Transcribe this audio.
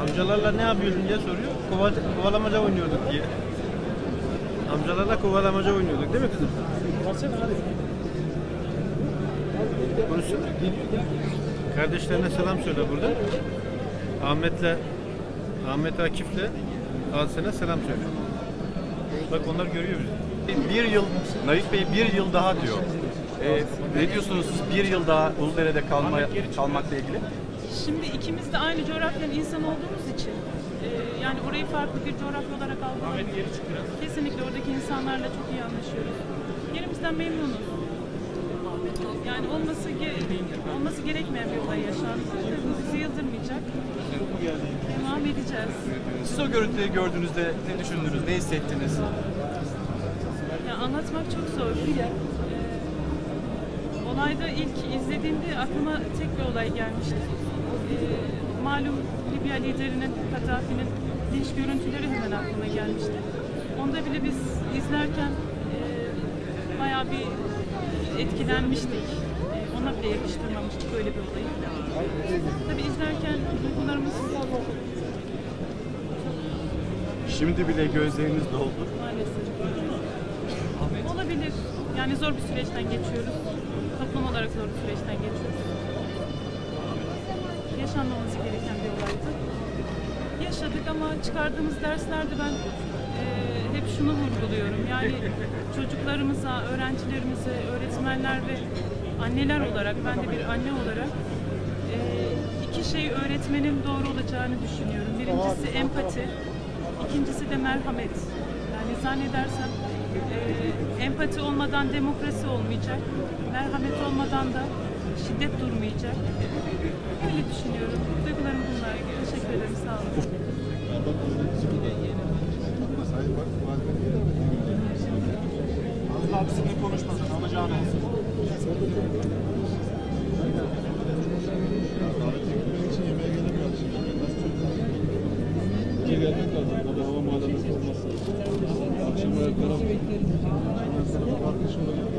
Amcalarla ne yapıyordun diye soruyor. Kovalamaca oynuyorduk diye. Amcalarla kovalamaca oynuyorduk değil mi kızım? Konuşsun. Kardeşlerine selam söyle burada. Ahmet Akif'le Hasan'a selam söyle. Bak onlar görüyor bizi. Bir yıl, Naif Bey bir yıl daha diyor. Ne diyorsunuz bir yıl daha Uludere'de kalmakla ilgili? Şimdi ikimiz de aynı coğrafyanın insanı olduğumuz için yani orayı farklı bir coğrafya olarak algılamıyoruz. Kesinlikle oradaki insanlarla çok iyi anlaşıyoruz. Yerimizden memnunuz. Yani olması gerekmeyen bir olay yaşandı. Bu bizi yıldırmayacak. Devam edeceğiz. Siz o görüntüleri gördüğünüzde ne düşündünüz, ne hissettiniz? Ya anlatmak çok zor. Olayda ilk izlediğimde aklıma tek bir olay gelmişti. Malum Libya liderinin, Kaddafi'nin linç görüntüleri hemen aklıma gelmişti. Onda bile biz izlerken bayağı bir etkilenmiştik. Ona bile yakıştırmamıştık böyle bir olayı. Tabii izlerken duygularımız Şimdi bile gözleriniz doldu. maalesef. Olabilir. Yani zor bir süreçten geçiyoruz. Toplum olarak zor bir süreçten geçiyoruz. Yaşanmaması gereken bir olaydı. Yaşadık ama çıkardığımız derslerde ben hep şunu vurguluyorum. Yani çocuklarımıza, öğrencilerimize, öğretmenler ve anneler olarak, ben de bir anne olarak iki şey öğretmenin doğru olacağını düşünüyorum. Birincisi empati, ikincisi de merhamet. Yani zannedersem empati olmadan demokrasi olmayacak, merhamet olmadan da şiddet durmayacak. Öyle düşünüyorum. Duygularım bunlar. Teşekkür ederim. Sağ olun. Abisinin konuşmasını alacağını olsun. Gelmek lazım. Tabii hava muhalefeti olmazsa. Akşam ayaklara